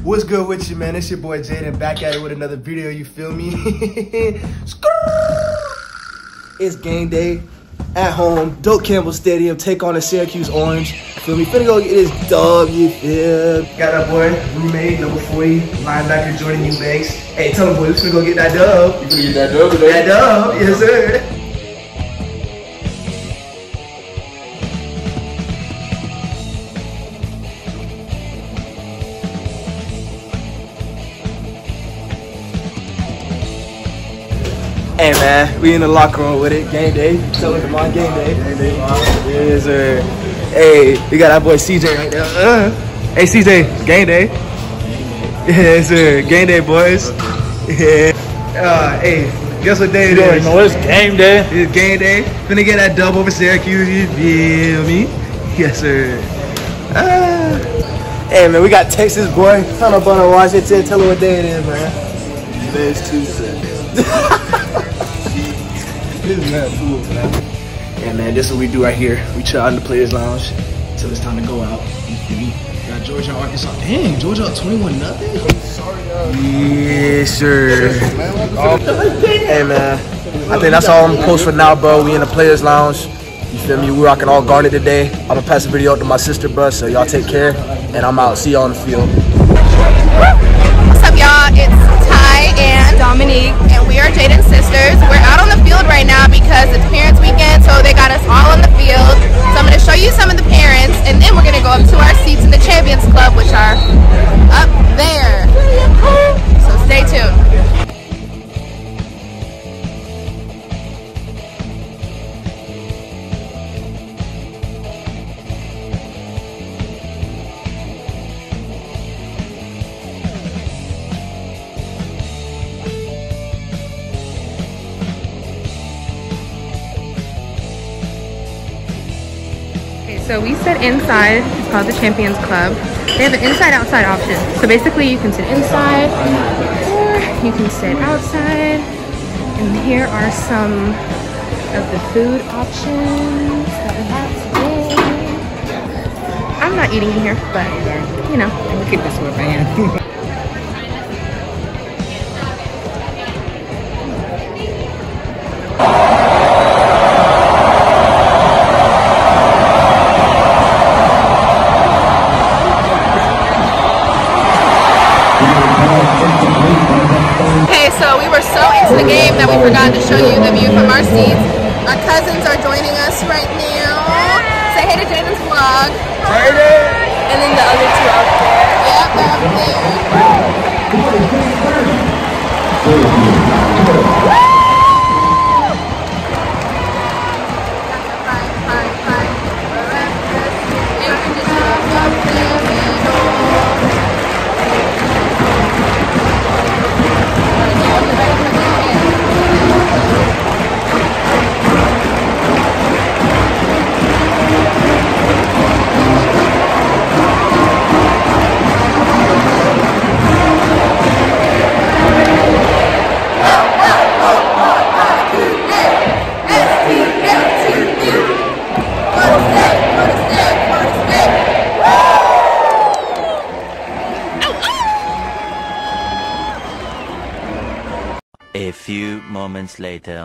What's good with you, man? It's your boy Jaden back at it with another video, you feel me? It's game day at home, Doak Campbell Stadium, take on the Syracuse Orange. Feel me? Finna go get this dub, you feel? Got that boy, roommate, number 40, linebacker Jordan Eubanks. Hey, tell him, boy, we finna go get that dub. You finna get that dub today? That dub, yes sir. Hey man, we in the locker room with it. Game day. Tell him, come on, game day. Game day. Yes, sir. Hey, we got our boy CJ right there. Hey CJ, game day. Yes, sir. Game day, boys. Yeah. Hey, guess what day it is? No, it's game day. It's game day. Finna get that dub over Syracuse. You feel me? Yes, sir. Hey man, we got Texas boy. Turn up on the Washington. Tell him what day it is, man. Today's Tuesday. Yeah, man, this is what we do right here. We chill out in the players' lounge until it's time to go out. Got Georgia, Arkansas. Dang, Georgia up 21-0. Yes, sir. Hey, man, I think that's all I'm gonna post for now, bro. We in the players' lounge. You feel me? We rocking all garnet today. I'm gonna pass the video out to my sister, bro. So y'all take care, and I'm out. See y'all on the field. What's up, y'all? It's Ty and Dominique, and we are Jaden's sisters. We're out on the field right now because it's parents' weekend, so they got us all on the field. So I'm going to show you some of the parents, and then we're going to go up to our seats in the Champions Club, which are up there. So stay tuned. So we sit inside. It's called the Champions Club. They have an inside-outside option. So basically you can sit inside or you can sit outside. And here are some of the food options that we have today. I'm not eating in here, but you know. We'll keep this one, man. So we were so into the game that we forgot to show you the view from our seats. Our cousins are joining us right now. Say hey to Jaden's vlog. And then the other two up there. Yep, they're up there. A few moments later.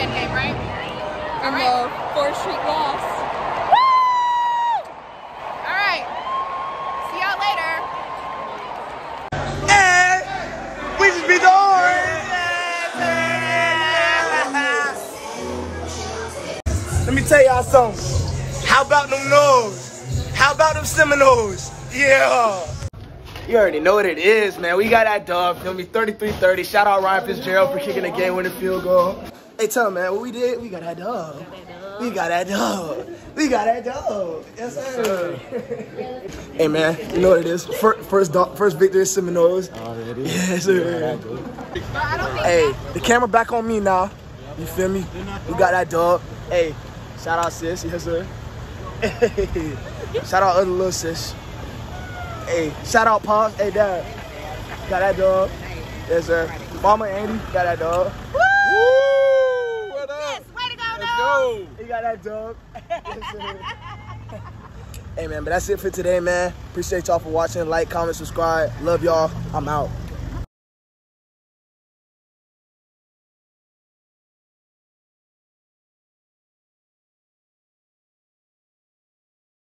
end game, right? In the 4th Street loss. Woo! All right. See y'all later. And we just be doing. Let me tell y'all something. How about them nose? How about them Seminoles? Yeah. You already know what it is, man. We got that dub. Feel me? 33-30. Shout out Ryan Fitzgerald for kicking the game-winning field goal. Hey, tell me, man, what we did? We got that dub. We got that dub. We got that dub. Yes, sir. Hey, man, you know what it is? First victory Seminoles. Yes, sir. Hey, the camera back on me now. You feel me? We got that dub. Hey, shout out sis. Yes, sir. Hey, shout out other little sis. Hey, shout out Pops. Hey, Dad. Got that dog. Yes, sir. Mama Andy got that dog. Woo! What up? Yes, way to go, Let's go. He got that dog. Yes, sir. Hey, man, but that's it for today, man. Appreciate y'all for watching. Like, comment, subscribe. Love y'all. I'm out.